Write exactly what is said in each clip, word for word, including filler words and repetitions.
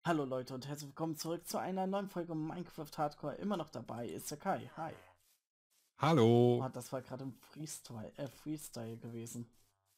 Hallo Leute und herzlich willkommen zurück zu einer neuen Folge Minecraft Hardcore. Immer noch dabei ist der Kai. Hi. Hallo. Oh, das war gerade im Freestyle, äh, Freestyle gewesen.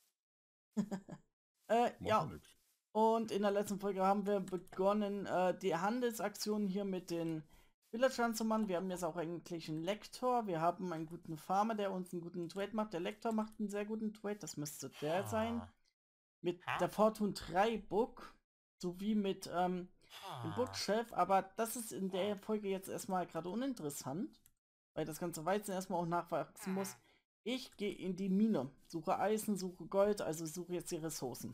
äh, Macht ja ja. nix. Und in der letzten Folge haben wir begonnen, äh, die Handelsaktion hier mit den Villagern zu machen. Wir haben jetzt auch eigentlich einen Lektor. Wir haben einen guten Farmer, der uns einen guten Trade macht. Der Lektor macht einen sehr guten Trade. Das müsste der sein. Mit der Fortune drei Book. Sowie mit, ähm, dem Bookchef, aber das ist in der Folge jetzt erstmal gerade uninteressant, weil das ganze Weizen erstmal auch nachwachsen muss. Ich gehe in die Mine, suche Eisen, suche Gold, also suche jetzt die Ressourcen.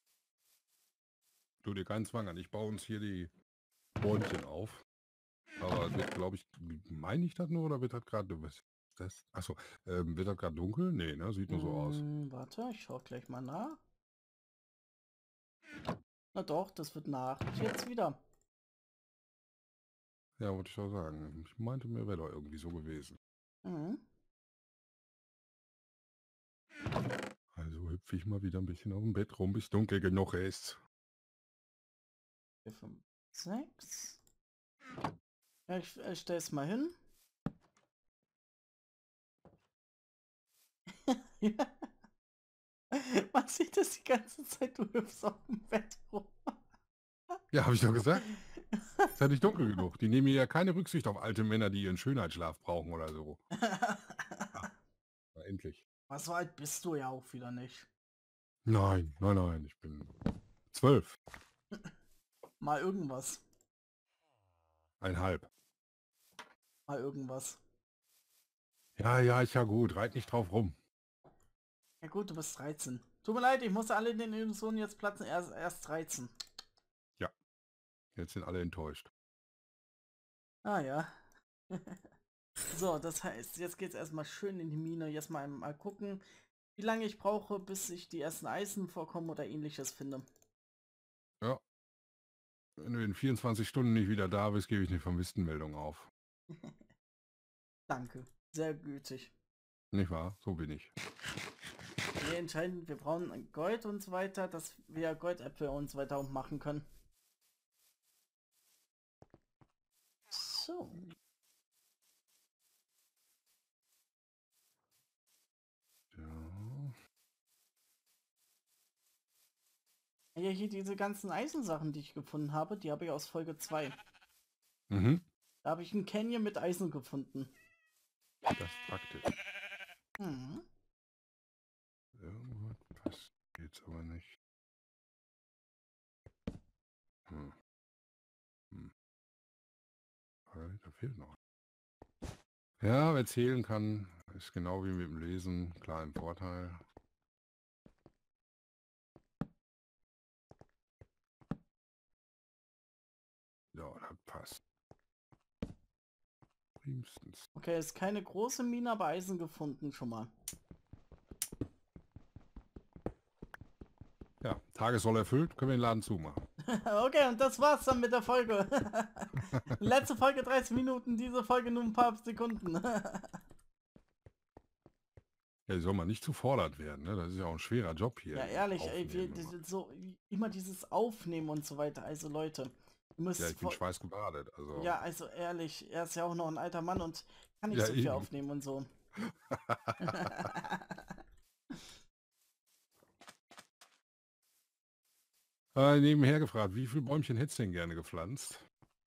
Tu dir keinen Zwang an. Ich baue uns hier die Bäumchen auf. Aber wird, glaube ich, meine ich das nur oder wird das gerade, was ist das? Achso, ähm, wird das gerade dunkel? Nee, ne? Sieht nur so aus. Hm, warte, ich schau gleich mal nach. Na doch, das wird nach. Jetzt wieder. Ja, wollte ich auch sagen. Ich meinte, mir wäre doch irgendwie so gewesen. Mhm. Also hüpfe ich mal wieder ein bisschen auf dem Bett rum, bis dunkel genug ist. vier, fünf, sechs. Ja, ich, ich stelle es mal hin. Man sieht das die ganze Zeit, du hüpfst auf dem Bett rum. Ja, habe ich doch gesagt. Ist ja nicht dunkel genug. Die nehmen ja keine Rücksicht auf alte Männer, die ihren Schönheitsschlaf brauchen oder so. Ah, na, endlich. Was so alt bist du ja auch wieder nicht. Nein, nein, nein, ich bin zwölf. Mal irgendwas. Einhalb. Mal irgendwas. Ja, ja, ist ja gut. Reit nicht drauf rum. Ja gut, du bist dreizehn. Tut mir leid, ich muss alle in den Illusionen jetzt platzen. Erst, erst dreizehn. Ja, jetzt sind alle enttäuscht. Ah ja. So, das heißt, jetzt geht's erstmal schön in die Mine. Jetzt mal, mal gucken, wie lange ich brauche, bis ich die ersten Eisenvorkommen oder ähnliches finde. Ja, wenn du in vierundzwanzig Stunden nicht wieder da bist, gebe ich eine Vermisstenmeldung auf. Danke. Sehr gütig. Nicht wahr? So bin ich. Wir entscheiden, wir brauchen Gold und so weiter, dass wir Goldäpfel und so weiter machen können. So. Ja. Ja, hier diese ganzen Eisensachen, die ich gefunden habe, die habe ich aus Folge zwei. Mhm. Da habe ich einen Canyon mit Eisen gefunden. Das ist praktisch. Mhm. Irgendwas passt jetzt aber nicht. Hm. Hm. Da fehlt noch. Ja, wer zählen kann, ist genau wie mit dem Lesen klar im Vorteil. Ja, das passt. Primstens. Okay, ist keine große Mine, aber Eisen gefunden schon mal. Ja, Tagessoll erfüllt, können wir den Laden zumachen. Okay, und das war's dann mit der Folge. Letzte Folge dreißig Minuten, diese Folge nur ein paar Sekunden. Ja, die soll man nicht zu fordert werden, ne? Das ist ja auch ein schwerer Job hier. Ja, ehrlich, ey, wir, Aufnehmen das immer. ist so immer dieses Aufnehmen und so weiter. Also Leute, ihr müsst Ja, ich bin vor- schweißgebadet, also. ja, also ehrlich, er ist ja auch noch ein alter Mann und kann nicht Ja, so viel eben. aufnehmen und so. äh, nebenher gefragt, wie viele Bäumchen hättest du denn gerne gepflanzt?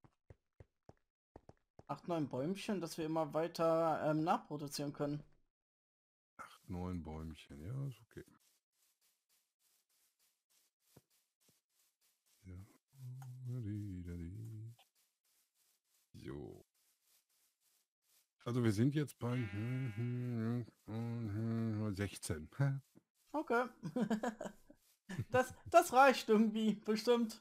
Acht, neun Bäumchen, dass wir immer weiter ähm, nachproduzieren können. Acht, neun Bäumchen, ja, ist okay. Ja. So. Also wir sind jetzt bei sechzehn. Okay. das, das reicht irgendwie, bestimmt.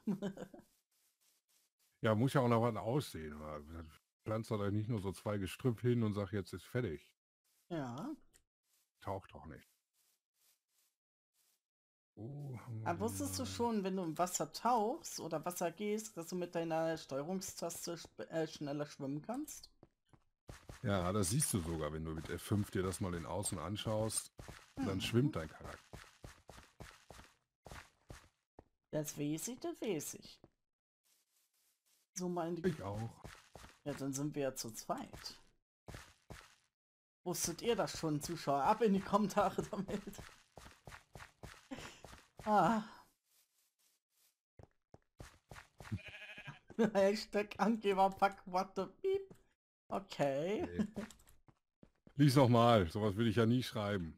Ja, muss ja auch noch was aussehen. Pflanzt doch nicht nur so zwei Gestrüpp hin und sag, jetzt ist fertig. Ja. Taucht doch nicht. Oh, Aber wusstest du schon, wenn du im Wasser tauchst oder Wasser gehst, dass du mit deiner Steuerungstaste äh, schneller schwimmen kannst? ja, das siehst du sogar, wenn du mit F fünf dir das mal in Außen anschaust, dann Mhm. schwimmt dein Charakter. Das weiß ich, das weiß ich. So mal in die... Ich auch. Ja, dann sind wir ja zu zweit. Wusstet ihr das schon, Zuschauer? Ab in die Kommentare damit. Ah. Hashtag Angeber fuck what the beep. Okay. Okay. Lies noch mal, sowas will ich ja nie schreiben.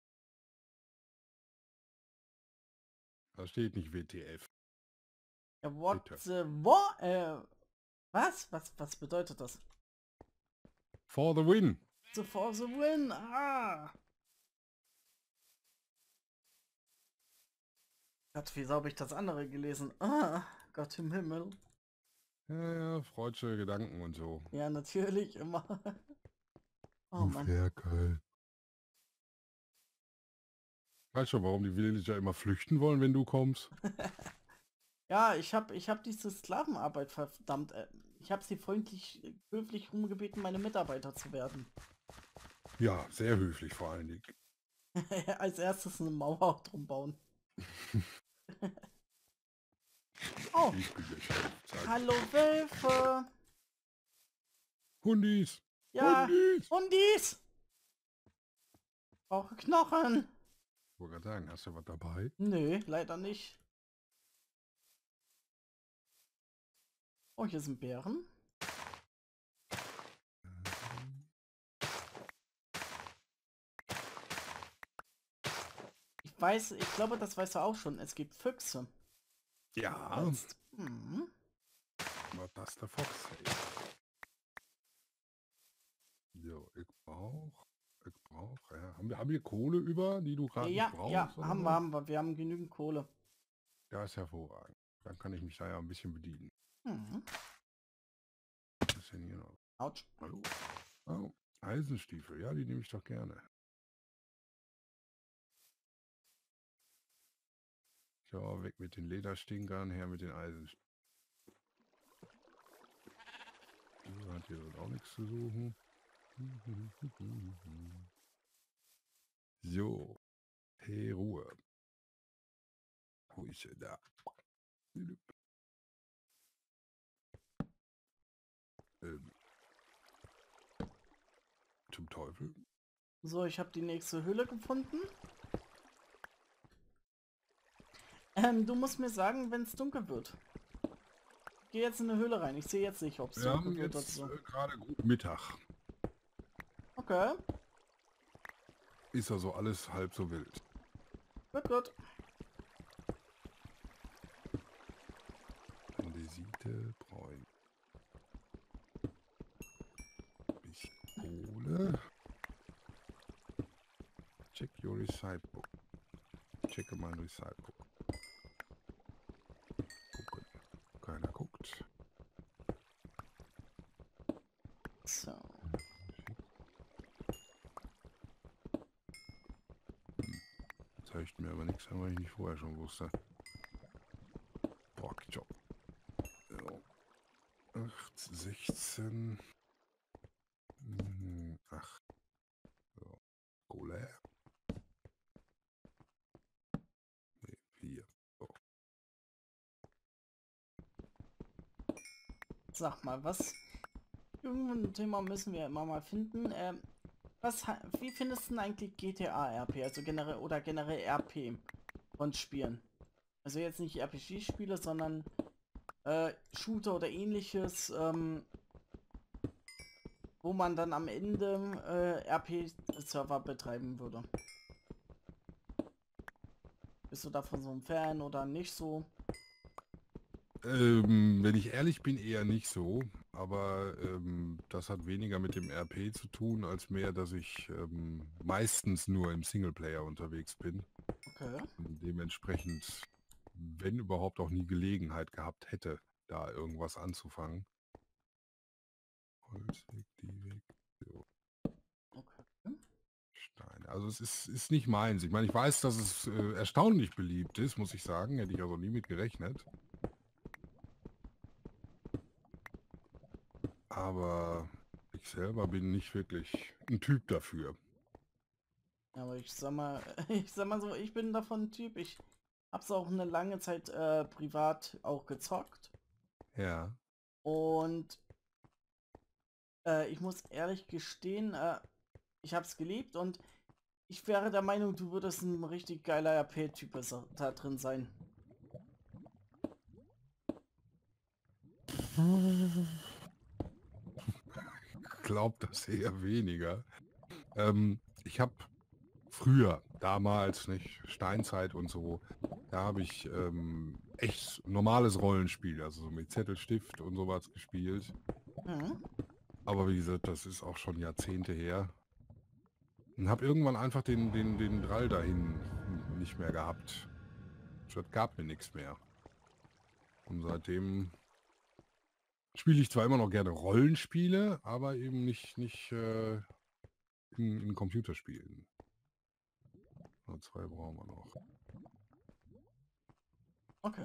Da steht nicht W T F. Ja, what Bitte. the... Wo? Äh, was? Was? Was bedeutet das? For the win. So for the win. Ah. Gott, wieso habe ich das andere gelesen? Ah, Gott im Himmel. Ja, ja, freudsche Gedanken und so. Ja, natürlich immer. Oh Du Mann. Ferkel. Weißt schon, warum die Villager immer flüchten wollen, wenn du kommst? Ja, ich habe ich hab diese Sklavenarbeit verdammt. Äh, ich habe sie freundlich, äh, höflich rumgebeten, meine Mitarbeiter zu werden. Ja, sehr höflich vor allen Dingen. Als erstes eine Mauer drum bauen. Oh, Ich bin der Chef. Sag. hallo Wölfe. Hundis. Ja, Hundis. Hundis. Brauche Knochen. Ich wollte gerade sagen, hast du was dabei? Nö, leider nicht. Oh, hier sind Bären. Ich weiß, ich glaube, das weißt du auch schon. Es gibt Füchse. Ja. Jetzt. Hm. Was das der Fox? Ey. So, ich brauch, ich brauch, ja. Haben wir, haben wir Kohle über, die du gerade Ja, nicht brauchst? ja, oder haben so? wir, haben wir. Wir haben genügend Kohle. Ja, ist hervorragend. Dann kann ich mich da ja ein bisschen bedienen. Hm. Was ist denn hier noch? Autsch. Hallo? Oh, Eisenstiefel, ja, die nehme ich doch gerne. So, weg mit den Lederstinkern, her mit den Eisenstiefeln. So, hat hier drin auch nichts zu suchen. So, hey, Ruhe. Wo ist er da? Ähm, zum Teufel. So, ich habe die nächste Höhle gefunden. Ähm, du musst mir sagen, wenn es dunkel wird. Ich gehe jetzt in eine Höhle rein. Ich sehe jetzt nicht, ob es Wir dunkel haben wird oder jetzt so. äh, gerade gut Mittag. Okay, Ist also alles halb so wild. gut, gut. Andesite, Bräun. Bisschen Kohle. Check your recite book. Checke mein recite book. Gucken. Keiner guckt. So. Zeigt mir aber nichts, was ich nicht vorher schon wusste. Bockjob. So. acht, sechzehn. Mhm, acht. So. Kohle. Nee, vier. So. Sag mal, was? Irgendein Thema müssen wir immer mal finden. Ähm, was, ha- wie findest du denn eigentlich G T A R P, also generell oder generell R P von Spielen? Also jetzt nicht R P G-Spiele, sondern äh, Shooter oder ähnliches, ähm, wo man dann am Ende äh, R P-Server betreiben würde. Bist du davon so ein Fan oder nicht so? Ähm, wenn ich ehrlich bin, eher nicht so. Aber ähm, das hat weniger mit dem R P zu tun, als mehr, dass ich ähm, meistens nur im Singleplayer unterwegs bin. Okay. Und dementsprechend, wenn überhaupt, auch nie Gelegenheit gehabt hätte, da irgendwas anzufangen. Holz weg, die weg. So, Okay. Steine. Also es ist, ist nicht meins. Ich meine, ich weiß, dass es äh, erstaunlich beliebt ist, muss ich sagen. Hätte ich also nie mit gerechnet. Aber ich selber bin nicht wirklich ein Typ dafür. Aber ich sag mal, ich sag mal so, ich bin davon ein Typ, ich hab's auch eine lange Zeit äh, privat auch gezockt. Ja. Und äh, ich muss ehrlich gestehen, äh, ich habe es geliebt und ich wäre der Meinung, du würdest ein richtig geiler R P-Typ da drin sein. Ich glaube das eher weniger. Ähm, ich habe früher, damals, nicht, Steinzeit und so, da habe ich ähm, echt normales Rollenspiel, also so mit Zettelstift und sowas gespielt. Mhm. Aber wie gesagt, das ist auch schon Jahrzehnte her. Und habe irgendwann einfach den, den, den Drall dahin nicht mehr gehabt. Das gab mir nichts mehr. Und seitdem spiele ich zwar immer noch gerne Rollenspiele, aber eben nicht, nicht äh, in, in Computerspielen. Nur zwei brauchen wir noch. Okay.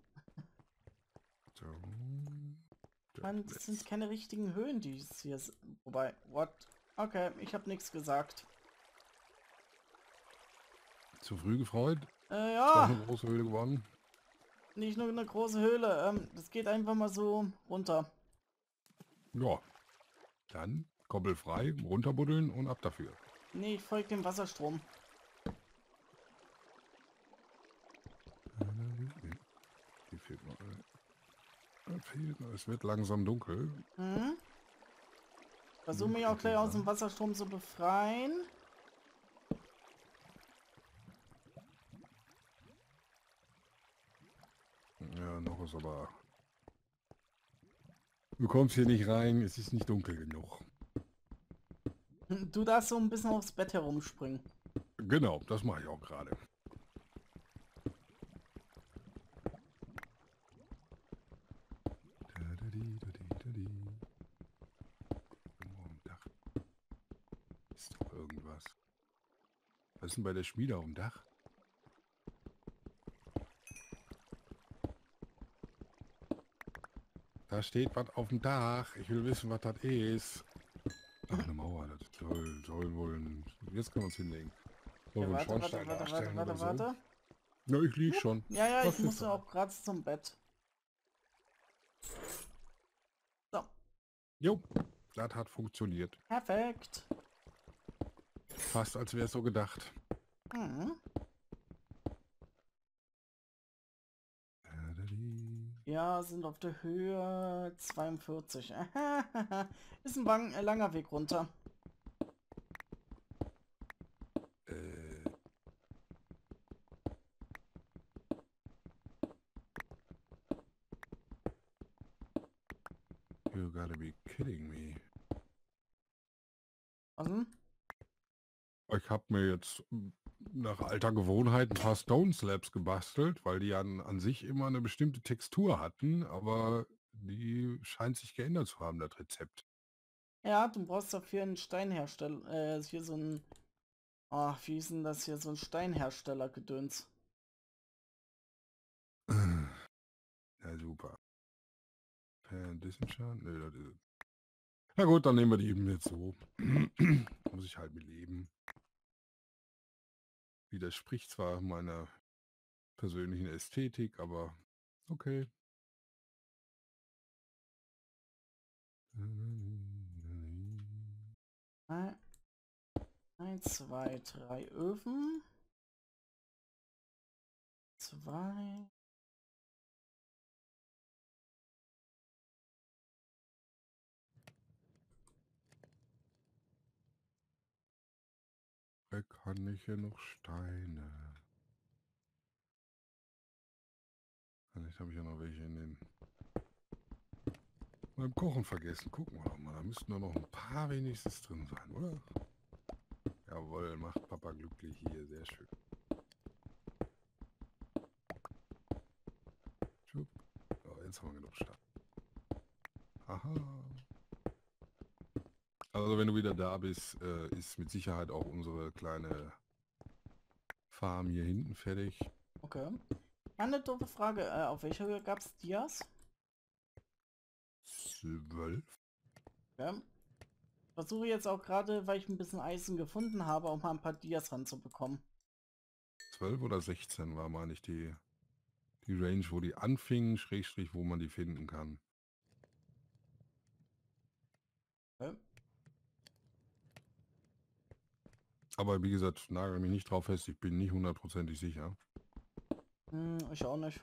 So. Man, das sind keine richtigen Höhen, die es hier sind. Wobei, what? Okay, ich habe nichts gesagt. Zu früh gefreut? Äh, Ist doch ja, eine große Höhle geworden. nicht nur eine große Höhle. Ähm, das geht einfach mal so runter. Ja, dann koppelfrei, runterbuddeln und ab dafür. Nee, ich folge dem Wasserstrom. Die fehlt noch. Da fehlt noch. Es wird langsam dunkel. Mhm. Versuche mich auch gleich aus dem Wasserstrom zu befreien. Ja, noch ist aber... Du kommst hier nicht rein, es ist nicht dunkel genug. Du darfst so ein bisschen aufs Bett herumspringen. Genau, das mache ich auch gerade. Ist doch irgendwas. Was ist denn bei der Schmiede auf dem Dach? Da steht was auf dem Dach. Ich will wissen, was das ist. Ach, eine Mauer. Das soll, soll wohl ein... Jetzt können wir uns hinlegen. Soll Ja, wohl ein warte, warte, Schornstein warte, warte, darstellen warte, oder so. warte. Ja, ich lieg schon. Ja, ja, Was ich ist musste da? auch gerade zum Bett. So, Jo, das hat funktioniert. perfekt. Fast als wäre es so gedacht. Mhm. Ja, sind auf der Höhe zweiundvierzig. Ist ein wang- äh, langer Weg runter. Äh. You gotta be kidding me. Was denn? Ich habe mir jetzt nach alter Gewohnheit ein paar Stone Slabs gebastelt, weil die an, an sich immer eine bestimmte Textur hatten, aber die scheint sich geändert zu haben, das Rezept. Ja, du brauchst dafür einen Steinhersteller. Äh, hier so ein... Oh, wie hieß denn das hier? So ein Steinhersteller-Gedöns. Ja, super. Disenchant? Nö, das ist... Na gut, dann nehmen wir die eben jetzt so. Muss ich halt mit leben. Widerspricht zwar meiner persönlichen Ästhetik, aber okay. Ein, ein, zwei, drei Öfen. Zwei. Kann ich hier noch Steine? Vielleicht habe ich ja noch welche in den... beim Kochen vergessen. Gucken wir doch mal. Da müssten nur noch ein paar wenigstens drin sein, oder? Jawohl, macht Papa glücklich hier. Sehr schön. Schupp. So, jetzt haben wir genug Steine. Aha. Also wenn du wieder da bist, äh, ist mit Sicherheit auch unsere kleine Farm hier hinten fertig. Okay. Eine doofe Frage. Äh, auf welcher Höhe gab es Dias? Zwölf? Ja. Versuche jetzt auch gerade, weil ich ein bisschen Eisen gefunden habe, auch mal ein paar Dias ranzubekommen. Zwölf oder sechzehn war, meine ich, die, die Range, wo die anfingen, Schrägstrich, wo man die finden kann. Aber wie gesagt, nagel mich nicht drauf fest, ich bin nicht hundertprozentig sicher. Hm, ich auch nicht.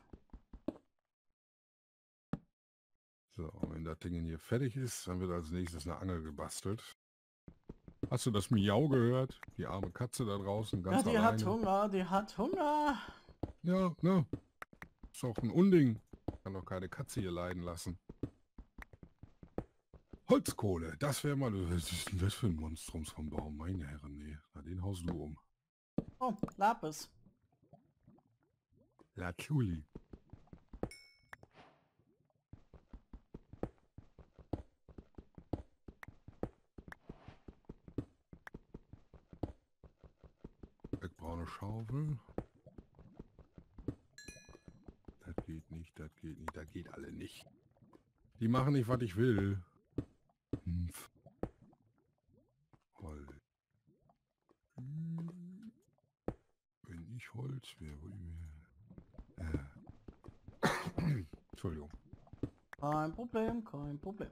So, wenn das Ding hier fertig ist, dann wird als nächstes eine Angel gebastelt. Hast du das Miau gehört? Die arme Katze da draußen, Ja, ganz die hat alleine. Hunger, die hat Hunger. Ja, ne? Ist auch ein Unding. Kann doch keine Katze hier leiden lassen. Holzkohle, das wäre mal... Was ist denn das für ein Monstrums vom Baum? Meine Herren, nee. Na, den haust du um. Oh, Lapis. Lazuli. Braune Schaufel. Das geht nicht, das geht nicht, das geht alle nicht. Die machen nicht, was ich will. Hm. Holz. Wenn ich Holz wäre, würde ich mir... Äh. Entschuldigung. Kein Problem, kein Problem.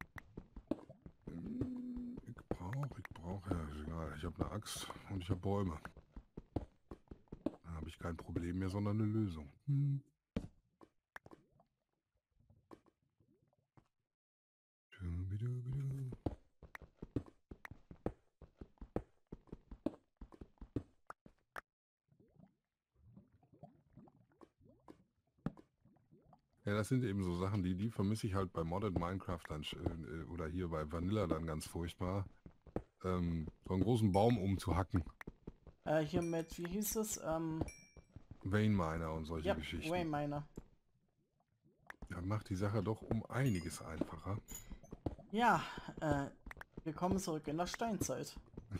Ich brauche, ich brauche, ja, ist egal. Ich habe eine Axt und ich habe Bäume. Dann habe ich kein Problem mehr, sondern eine Lösung. Hm. Ja, das sind eben so Sachen, die, die vermisse ich halt bei Modded Minecraft dann, äh, oder hier bei Vanilla dann ganz furchtbar. Ähm, so einen großen Baum umzuhacken. Äh, hier mit, wie hieß es? Ähm, Vein Miner und solche ja, Geschichten. Wayminer. Das macht die Sache doch um einiges einfacher. Ja, äh, wir kommen zurück in der Steinzeit.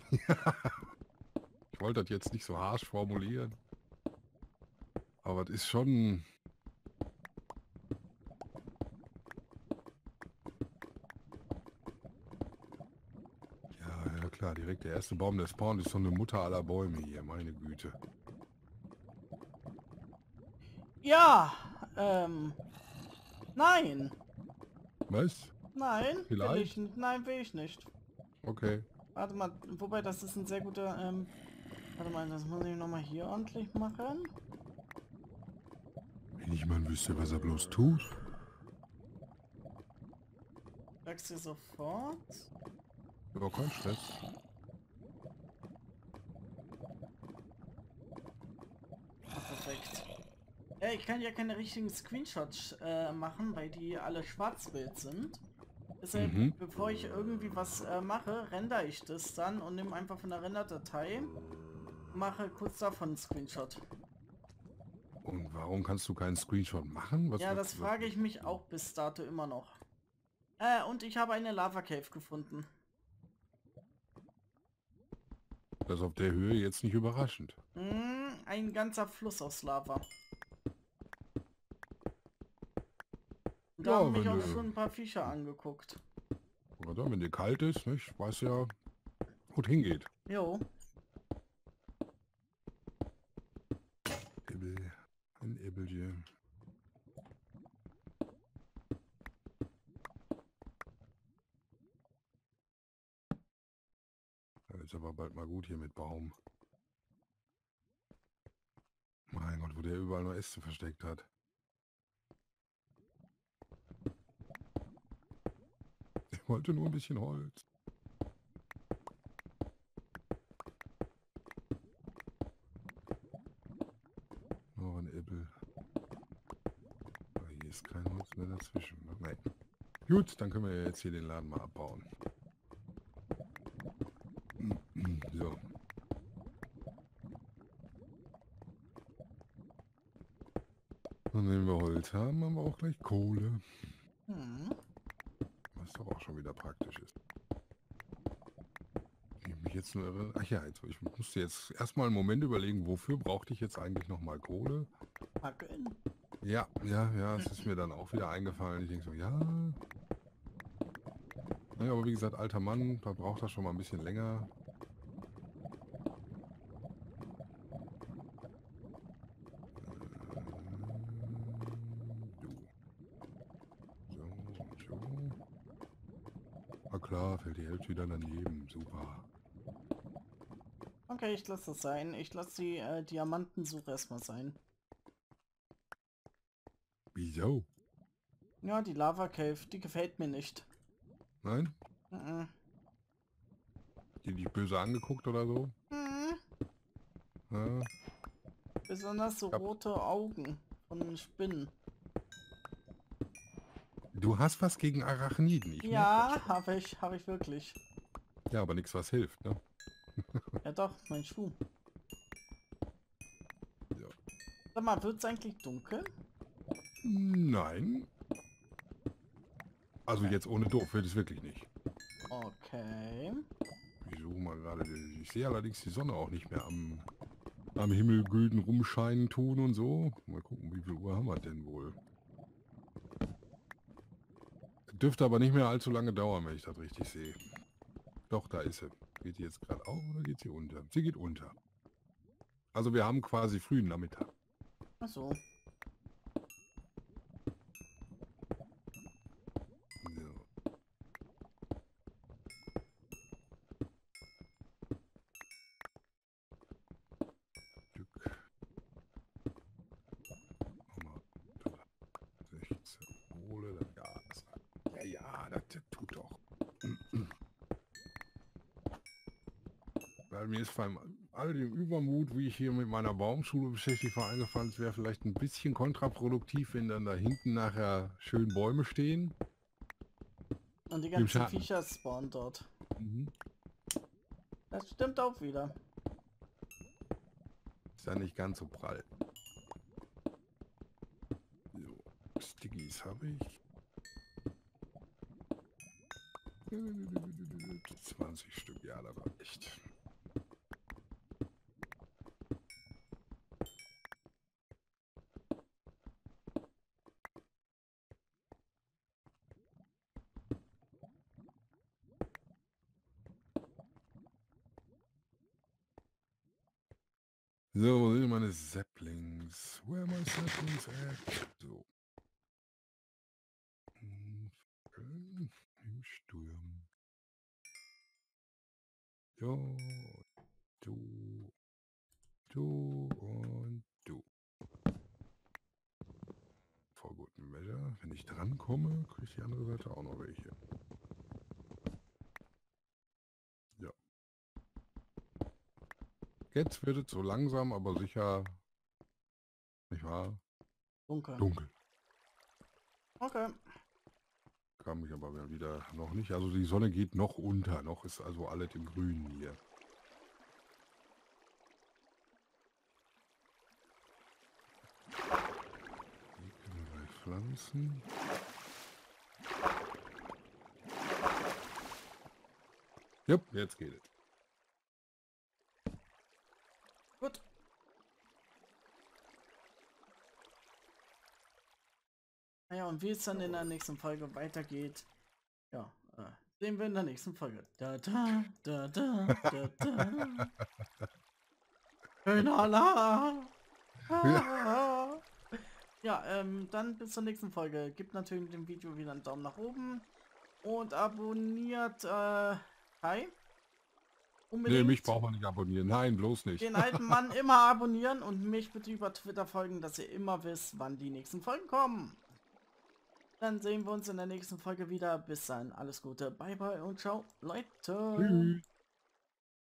Ich wollte das jetzt nicht so harsch formulieren. Aber es ist schon... Ja, ja klar, direkt der erste Baum, der spawnt, ist so eine Mutter aller Bäume hier, meine Güte. Ja, ähm, nein. Was? Nein, will Vielleicht? ich nicht. Nein, will ich nicht. Okay. Warte mal, wobei das ist ein sehr guter, ähm, warte mal, das muss ich nochmal hier ordentlich machen. Wenn ich mal wüsste, was er bloß tut. Sagst du sofort? Aber kein Stress. Perfekt. Ja, ich kann ja keine richtigen Screenshots äh, machen, weil die alle schwarz-wild sind. Deshalb, Mhm. bevor ich irgendwie was äh, mache, render ich das dann und nehme einfach von der Renderdatei, mache kurz davon einen Screenshot. Und warum kannst du keinen Screenshot machen? Was, Ja, was, das was, frage ich mich auch bis dato immer noch. Äh, und ich habe eine Lava Cave gefunden. Das ist auf der Höhe jetzt nicht überraschend. Hm, ein ganzer Fluss aus Lava. Und da Ja, haben mich wenn auch du- schon ein paar Viecher angeguckt. Oder wenn dir kalt ist, nicht? Weiß ja, wo es hingeht. Jo. Ibbel. Ein Ibbelchen. Das ist aber bald mal gut hier mit Baum. Mein Gott, wo der überall nur Äste versteckt hat. Ich wollte nur ein bisschen Holz. Noch ein Ibbel. Aber hier ist kein Holz mehr dazwischen. Ne? Nein. Gut, dann können wir jetzt hier den Laden mal abbauen. So. Und wenn wir Holz haben, haben wir auch gleich Kohle. Hm. Was doch auch schon wieder praktisch ist. Ich mich jetzt nur irre. Ach ja, jetzt, ich musste jetzt erstmal einen Moment überlegen, wofür brauchte ich jetzt eigentlich nochmal Kohle? Fackeln. Ja, ja, ja, es ist mir dann auch wieder eingefallen. Ich denke so, ja. Naja, aber wie gesagt, alter Mann, da braucht das schon mal ein bisschen länger. Na klar, fällt die Hälfte wieder daneben. Super. Okay, ich lasse das sein. Ich lasse die äh, Diamantensuche erstmal sein. Wieso? Ja, die Lava Cave, die gefällt mir nicht. Nein? Mhm. Die dich böse angeguckt oder so? Mhm. Ja. Besonders so Ja. rote Augen von Spinnen. Du hast was gegen Arachniden. Ich merk das Ja, schon. habe ich, habe ich wirklich. Ja, aber nichts, was hilft, ne? Ja doch, mein Schuh. Ja. Sag mal, wird es eigentlich dunkel? Nein. Also Okay. jetzt ohne doof wird es wirklich nicht. Okay. Ich suche mal gerade. Ich sehe allerdings die Sonne auch nicht mehr am, am Himmel gülden rumscheinen tun und so. Mal gucken, wie viel Uhr haben wir denn wohl? Dürfte aber nicht mehr allzu lange dauern, wenn ich das richtig sehe. Doch, da ist sie. Geht die jetzt gerade auf oder geht sie unter? Sie geht unter. Also wir haben quasi frühen Nachmittag. Ach so. So. Stück. Nochmal. sechzehn. Kohle, dann Gas. Ja, ja, das tut doch. Weil mir ist beim all dem Übermut, wie ich hier mit meiner Baumschule beschäftigt war, eingefallen, es wäre vielleicht ein bisschen kontraproduktiv, wenn dann da hinten nachher schön Bäume stehen. Und die Im ganzen Schatten. Viecher spawnen dort. Mhm. Das stimmt auch wieder. Ist ja nicht ganz so prall. So, Stickies habe ich. zwanzig Stück, ja, das reicht. So, wo sind meine Saplings? Where are my Saplings at? So. Hm, Im Sturm. Jo, du, du und du. For good measure. Wenn ich drankomme, kriege ich die andere Seite auch noch welche. Ja. Jetzt wird es so langsam, aber sicher, nicht wahr? Dunkel. Dunkel. Okay. Kam ich aber wieder noch nicht. Also die Sonne geht noch unter. Noch ist also alles im Grünen hier. Hier können wir gleich pflanzen. Jupp, jetzt geht es. Gut. Naja, und wie es dann in der nächsten Folge weitergeht, ja, äh, sehen wir in der nächsten Folge. Da da, da da, da da. Schöner Alarm. Ah. Ja, ähm, dann bis zur nächsten Folge. Gebt natürlich dem Video wieder einen Daumen nach oben und abonniert, äh, Kai. Nee, mich braucht man nicht abonnieren. Nein, bloß nicht. Den alten Mann immer abonnieren und mich bitte über Twitter folgen, dass ihr immer wisst, wann die nächsten Folgen kommen. Dann sehen wir uns in der nächsten Folge wieder. Bis dann, alles Gute, bye bye und ciao, Leute. Tschüss.